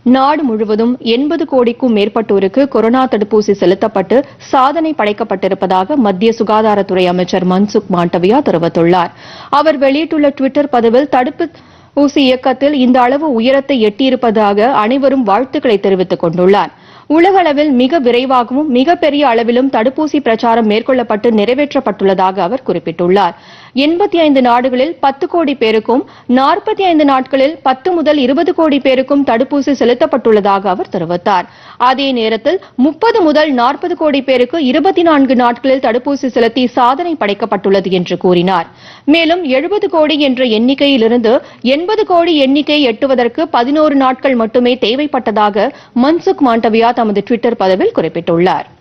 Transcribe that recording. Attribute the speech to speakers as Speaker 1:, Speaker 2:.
Speaker 1: நாடு முழுவதும் 80 கோடிக்கும் மேற்பட்டோருக்கு கொரோனா தடுப்பூசி செலுத்தப்பட்டு சாதனை படைக்கப்பட்டிருப்பதாக மத்திய சுகாதாரத்துறை அமைச்சர் மன்சுக் மாண்டவியா தெரிவித்துள்ளார். அவர் வெளியிட்டுள்ள டுவிட்டர் பதிவில் தடுப்பூசி இயக்கத்தில் இந்த அளவு உயரத்தை எட்டியிருப்பதாக அனைவரும் வாழ்த்துக்களை தெரிவித்துக் கொண்டுள்ளார். உலக அளவில் மிக விரைவாகவும் மிகப்பெரிய அளவிலும் தடுப்பூசி பிரச்சாரம் மேற்கொள்ளப்பட்டு நிறைவேற்றப்பட்டுள்ளதாக அவர் குறிப்பிட்டுள்ளார். 85 நாடுகளில் 10 கோடி பேருக்கும் 45 நாட்களில் 10 முதல் 20 கோடி பேருக்கும் தடுப்பூசி செலுத்தப்பட்டுள்ளதாக அவர் தெரிவித்தார். அதே நேரத்தில் 30 முதல் 40 கோடி பேருக்கு 24 நாட்களில் தடுப்பூசி செலுத்தி சாதனை படைக்கப்பட்டுள்ளது என்று கூறினார். மேலும் 70 கோடி என்ற எண்ணிக்கையிலிருந்து 80 கோடி எண்ணிக்கை எட்டுவதற்கு 11 நாட்கள் மட்டுமே தேவைப்பட்டதாக மன்சுக் மாண்டவியா தமது டுவிட்டர் பதிவில் குறிப்பிட்டுள்ளார்.